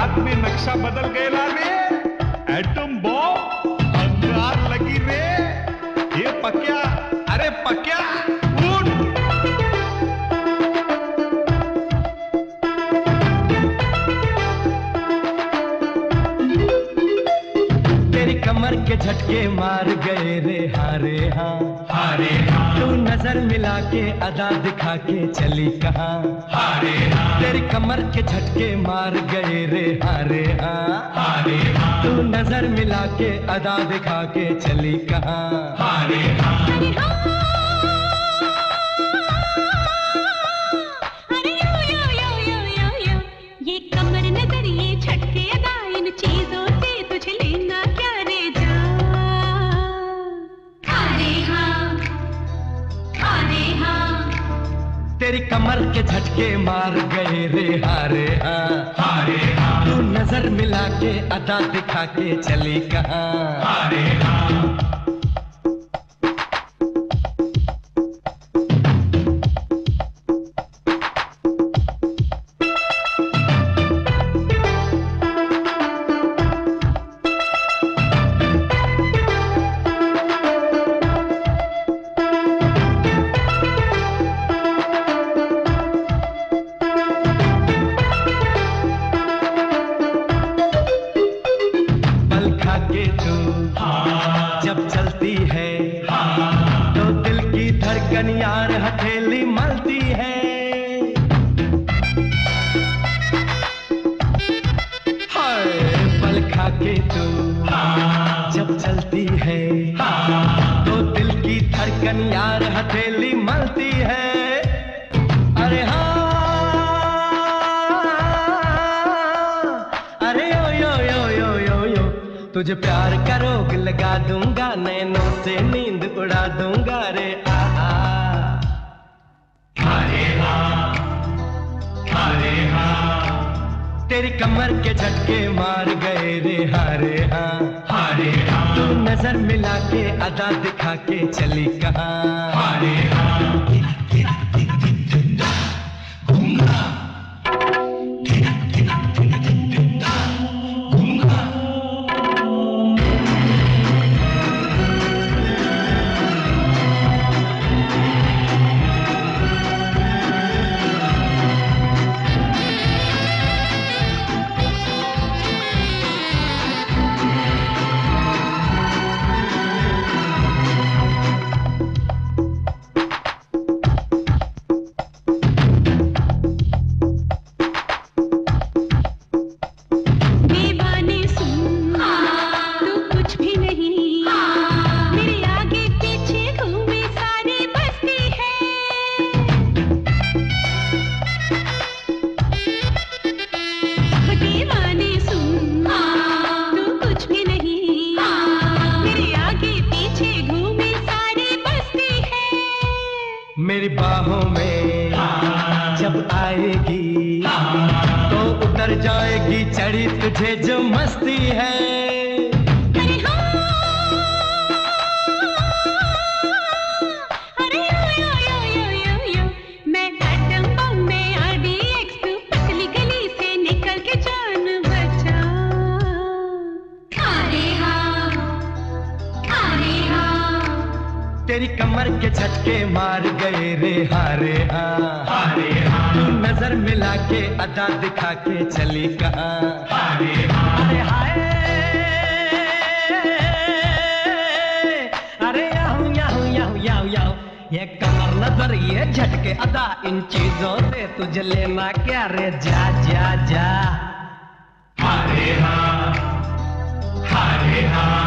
रात में नक्शा बदल गया रे, एटम बॉम्ब अंगार लगी रे। ये पक्या, अरे पक्या उठ। तेरी कमर के झटके मार गए रे हारे हाँ, हारे हाँ। तू नजर मिला के अदा दिखा के चली कहाँ, हारे हाँ। तेरी कमर के झटके मार गए रे हारे हाँ, हारे हाँ। तू नजर मिला के अदा दिखा के चली कहाँ, हारे हाँ। ये कमर नजर ये झटके अदा इन चीजों से तुझे लेना क्या रे जा। हारे हाँ, हारे हाँ। तेरी कमर के झटके मार गए रे हारे हाँ, हारे हाँ। तू नजर मिला के अदा दिखा के चली कहाँ, हारे हाँ। जब चलती है तो दिल की धड़कन यार हथेली मलती है। हाय पल खा के तू जब चलती है तो दिल की धड़कन यार हथेली मलती है। अरे हाँ, अरे यो यो यो यो यो यो, तुझे प्यार का रोग लगा दूंगा, नैनों से नींद उड़ा दूंगा रे आहा। हारे हाँ, हारे हाँ। तेरी कमर के झटके मार गए रे हारे हाँ, हारे हाँ। तू नजर मिला के अदा दिखा के चली कहाँ, हारे हाँ। मेरी बाहों में जब आएगी तो उतर जाएगी चढ़ी तुझे जो मस्ती है। अरे हाँ, अरे यो यो यो यो यो, मैं एटम बम में RDX, तू पतली गली से निकल के जान बचा। अरे हाँ, अरे हाँ। तेरी कमर के झटके मार गए रे हारे हाँ, हारे हाँ। तू नजर मिला के अदा दिखा के चली कहाँ, हारे हाँ। अरे हाय, अरे याहू याहू याहू याहू याहू, ये कमर नजर ये झटके अदा इन चीजों से तुझे लेना क्या रे जा जा जा। हारे हाँ, हारे हाँ।